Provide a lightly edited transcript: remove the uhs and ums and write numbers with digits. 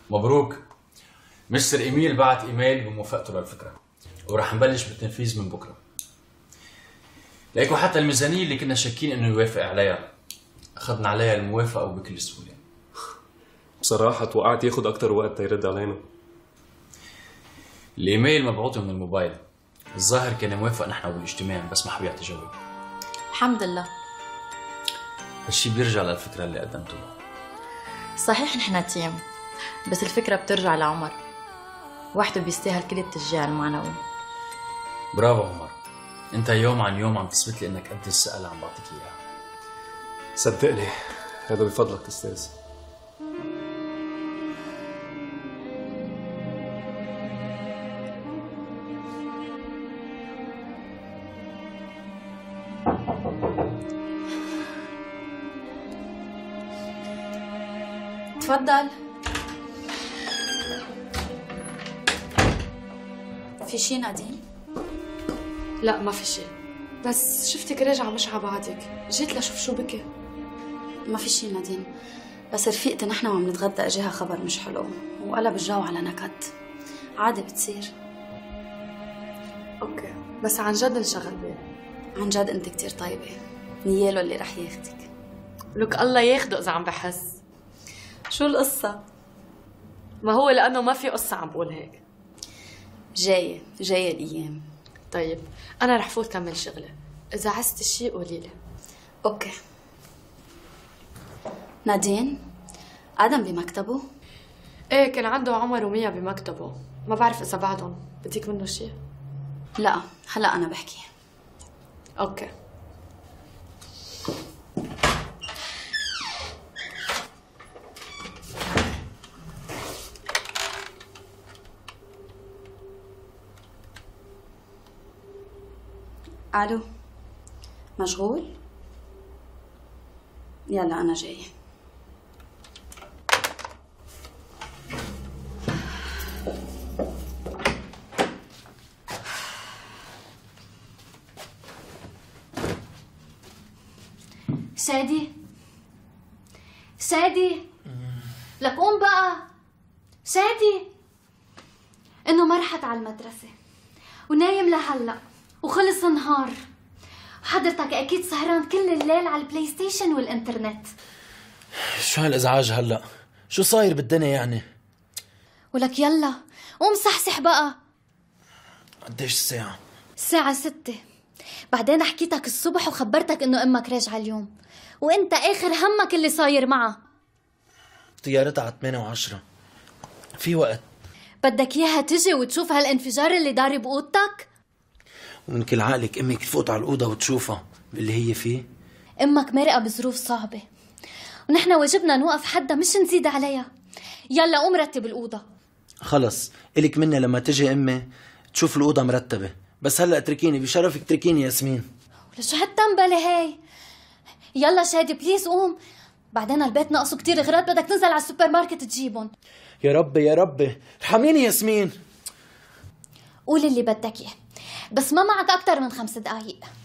مبروك. مستر ايميل بعت ايميل بموافقته للفكره، وراح نبلش بالتنفيذ من بكره. ليكو حتى الميزانيه اللي كنا شاكين انه يوافق عليها اخذنا عليها الموافقه وبكل سهوله. بصراحه توقعت ياخذ اكثر وقت تيرد علينا. الايميل مبعوث من الموبايل، الظاهر كان موافق نحن بالاجتماع بس ما حب يعطي جواب. الحمد لله. هالشي بيرجع للفكره اللي قدمتوها. صحيح نحن تيم، بس الفكرة بترجع لعمر، وحده بيستاهل كل التشجيع المعنوي. برافو عمر، انت يوم عن يوم عم تثبت لي انك قد الثقه اللي عم بعطيك اياها. صدقني هذا بفضلك استاذ. تفضل. في شي نادين؟ لا ما في شيء، بس شفتك راجعة مش على بعضك، جيت لشوف شو بكي. ما في شي نادين، بس رفيقتي نحن وعم نتغدى اجاها خبر مش حلو وقلب الجو على نكد. عادي بتصير. اوكي، بس عن جد انشغل بالي. عن جد انت كتير طيبة، نياله اللي رح ياخدك. لك الله ياخده اذا عم بحس. شو القصة؟ ما هو لانه ما في قصة عم بقول هيك. جاية الايام. طيب انا رح فوت كمل شغلي، اذا عزت شيء قولي لي. اوكي. نادين، ادم بمكتبه؟ ايه كان عنده عمر وميا بمكتبه، ما بعرف اذا بعدهم بدك منه شيء. لا هلا انا بحكي. اوكي. الو، مشغول؟ يلا انا جايه. شادي لك قوم بقى. شادي انه ما رحت على المدرسه ونايم لهلا وخلص النهار، وحضرتك اكيد سهران كل الليل على البلاي ستيشن والانترنت. شو هالازعاج هلا؟ شو صاير بالدنيا يعني؟ ولك يلا قوم صحصح بقى. قديش الساعة؟ الساعة 6. بعدين حكيتك الصبح وخبرتك انه امك راجعة اليوم، وانت اخر همك اللي صاير معها. طيارتها على 8 و10، في وقت. بدك اياها تجي وتشوف هالانفجار اللي دار بأوضتك؟ ومن كل عقلك امك تفوت على الأوضة وتشوفها باللي هي فيه. امك مرقة بظروف صعبة، ونحن واجبنا نوقف حدها مش نزيد عليها. يلا قوم رتب الأوضة. خلص إلك مني لما تجي امي تشوف الأوضة مرتبة، بس هلا اتركيني بشرفك، اتركيني ياسمين. ولشو هالتنبلة هاي؟ يلا شادي بليز قوم، بعدين البيت ناقصه كتير اغراض بدك تنزل على السوبر ماركت تجيبهم. يا ربي يا ربي ارحميني ياسمين. قول اللي بدك اياه، بس ما معك اكتر من 5 دقايق.